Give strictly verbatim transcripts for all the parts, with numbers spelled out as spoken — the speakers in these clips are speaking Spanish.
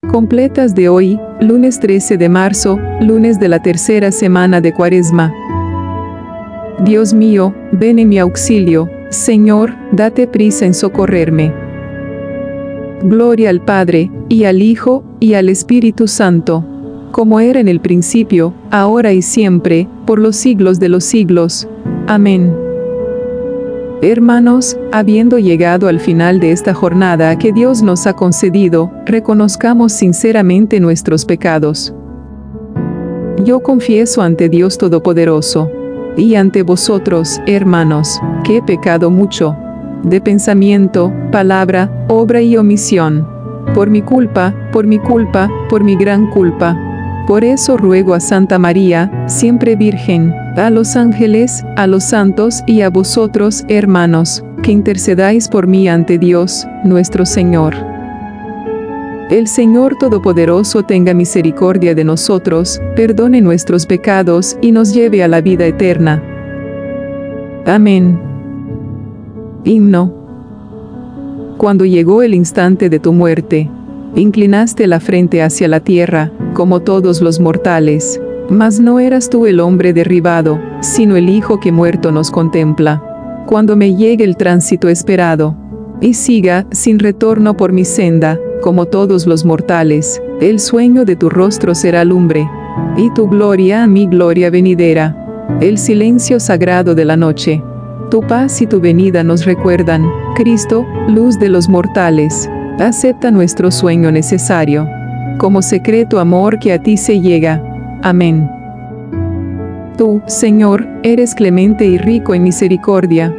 Completas de hoy, lunes trece de marzo, lunes de la tercera semana de Cuaresma. Dios mío, ven en mi auxilio, Señor, date prisa en socorrerme. Gloria al Padre, y al Hijo, y al Espíritu Santo, como era en el principio, ahora y siempre, por los siglos de los siglos. Amén. Hermanos, habiendo llegado al final de esta jornada que Dios nos ha concedido, reconozcamos sinceramente nuestros pecados. Yo confieso ante Dios Todopoderoso, y ante vosotros, hermanos, que he pecado mucho, de pensamiento, palabra, obra y omisión. Por mi culpa, por mi culpa, por mi gran culpa. Por eso ruego a Santa María, siempre Virgen, a los ángeles, a los santos y a vosotros, hermanos, que intercedáis por mí ante Dios, nuestro Señor. El Señor Todopoderoso tenga misericordia de nosotros, perdone nuestros pecados y nos lleve a la vida eterna. Amén. Himno. Cuando llegó el instante de tu muerte, inclinaste la frente hacia la tierra, como todos los mortales, mas no eras tú el hombre derribado, sino el Hijo que muerto nos contempla. Cuando me llegue el tránsito esperado, y siga, sin retorno por mi senda, como todos los mortales, el sueño de tu rostro será lumbre, y tu gloria a mi gloria venidera, el silencio sagrado de la noche. Tu paz y tu venida nos recuerdan, Cristo, luz de los mortales, acepta nuestro sueño necesario, como secreto amor que a ti se llega. Amén. Tú, Señor, eres clemente y rico en misericordia.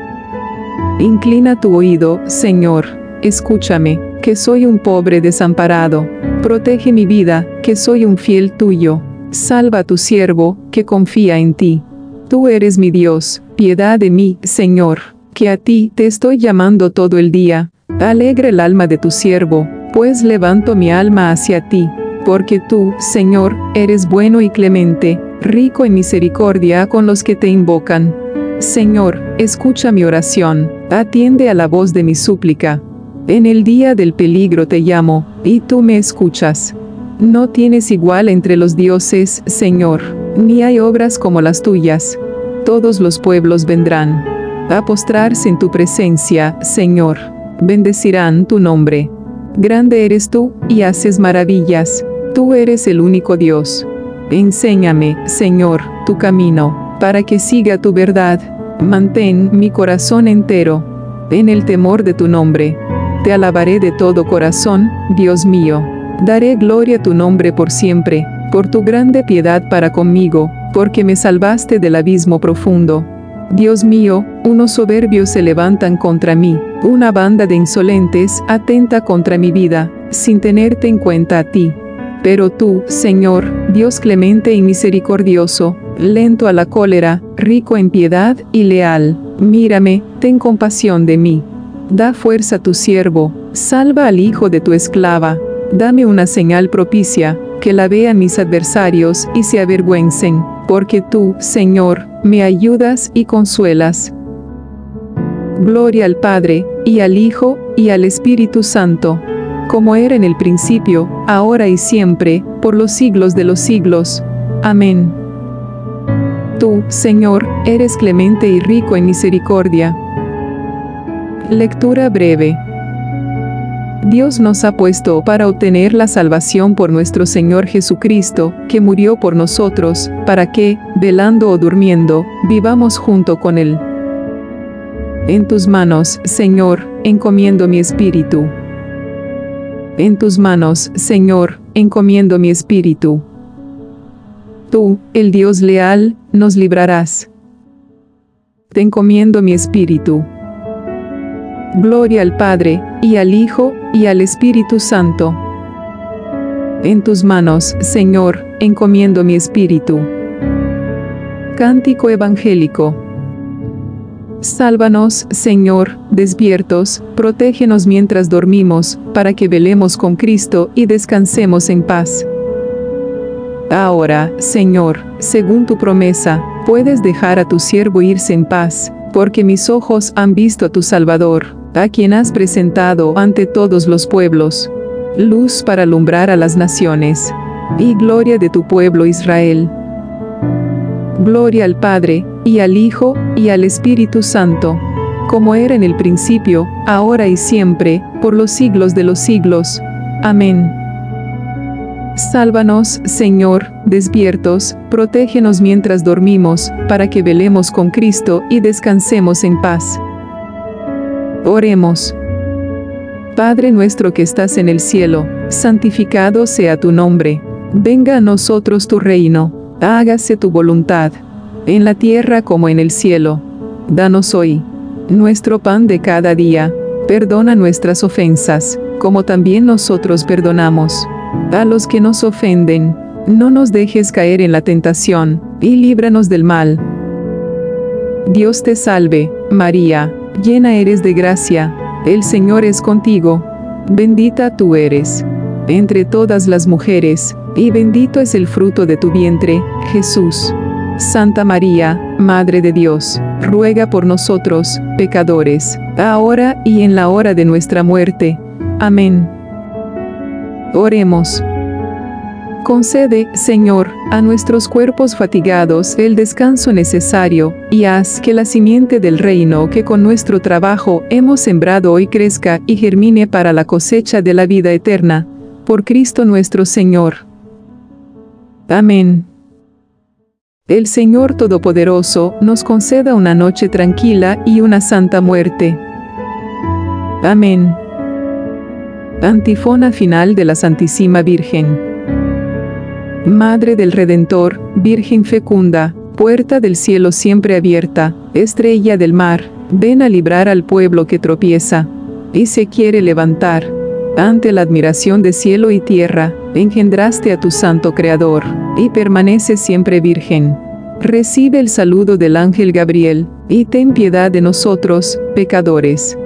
Inclina tu oído, Señor, escúchame, que soy un pobre desamparado. Protege mi vida, que soy un fiel tuyo. Salva a tu siervo, que confía en ti. Tú eres mi Dios, piedad de mí, Señor, que a ti te estoy llamando todo el día. Alegra el alma de tu siervo, pues levanto mi alma hacia ti, porque tú, Señor, eres bueno y clemente, rico en misericordia con los que te invocan. Señor, escucha mi oración, atiende a la voz de mi súplica. En el día del peligro te llamo, y tú me escuchas. No tienes igual entre los dioses, Señor, ni hay obras como las tuyas. Todos los pueblos vendrán a postrarse en tu presencia, Señor. Bendecirán tu nombre. Grande eres tú, y haces maravillas. Tú eres el único Dios. Enséñame, Señor, tu camino, para que siga tu verdad. Mantén mi corazón entero en el temor de tu nombre. Te alabaré de todo corazón, Dios mío. Daré gloria a tu nombre por siempre, por tu grande piedad para conmigo, porque me salvaste del abismo profundo. Dios mío, unos soberbios se levantan contra mí, una banda de insolentes atenta contra mi vida, sin tenerte en cuenta a ti. Pero tú, Señor, Dios clemente y misericordioso, lento a la cólera, rico en piedad y leal, mírame, ten compasión de mí. Da fuerza a tu siervo, salva al hijo de tu esclava, dame una señal propicia, que la vean mis adversarios y se avergüencen, porque tú, Señor, me ayudas y consuelas. Gloria al Padre, y al Hijo, y al Espíritu Santo, como era en el principio, ahora y siempre, por los siglos de los siglos. Amén. Tú, Señor, eres clemente y rico en misericordia. Lectura breve. Dios nos ha puesto para obtener la salvación por nuestro Señor Jesucristo, que murió por nosotros, para que, velando o durmiendo, vivamos junto con Él. En tus manos, Señor, encomiendo mi espíritu. En tus manos, Señor, encomiendo mi espíritu. Tú, el Dios leal, nos librarás. Te encomiendo mi espíritu. Gloria al Padre, y al Hijo, y al Espíritu Santo. En tus manos, Señor, encomiendo mi espíritu. Cántico evangélico. Sálvanos, Señor, despiertos, protégenos mientras dormimos, para que velemos con Cristo y descansemos en paz. Ahora, Señor, según tu promesa, puedes dejar a tu siervo irse en paz, porque mis ojos han visto a tu Salvador, a quien has presentado ante todos los pueblos. luz para alumbrar a las naciones, y gloria de tu pueblo Israel. Gloria al Padre, y al Hijo, y al Espíritu Santo, como era en el principio, ahora y siempre, por los siglos de los siglos. Amén. Sálvanos, Señor, despiertos, protégenos mientras dormimos, para que velemos con Cristo y descansemos en paz. Oremos. Padre nuestro que estás en el cielo, santificado sea tu nombre. Venga a nosotros tu reino, hágase tu voluntad, en la tierra como en el cielo. Danos hoy nuestro pan de cada día. Perdona nuestras ofensas, como también nosotros perdonamos a los que nos ofenden. No nos dejes caer en la tentación, y líbranos del mal. Dios te salve, María, llena eres de gracia, el Señor es contigo. Bendita tú eres entre todas las mujeres, y bendito es el fruto de tu vientre, Jesús. Santa María, Madre de Dios, ruega por nosotros, pecadores, ahora y en la hora de nuestra muerte. Amén. Oremos. Concede, Señor, a nuestros cuerpos fatigados el descanso necesario, y haz que la simiente del reino que con nuestro trabajo hemos sembrado hoy crezca y germine para la cosecha de la vida eterna. Por Cristo nuestro Señor. Amén. El Señor Todopoderoso nos conceda una noche tranquila y una santa muerte. Amén. Antífona final de la Santísima Virgen. Madre del Redentor, Virgen fecunda, puerta del cielo siempre abierta, estrella del mar, ven a librar al pueblo que tropieza y se quiere levantar. Ante la admiración de cielo y tierra, engendraste a tu santo Creador, y permaneces siempre virgen. Recibe el saludo del ángel Gabriel, y ten piedad de nosotros, pecadores.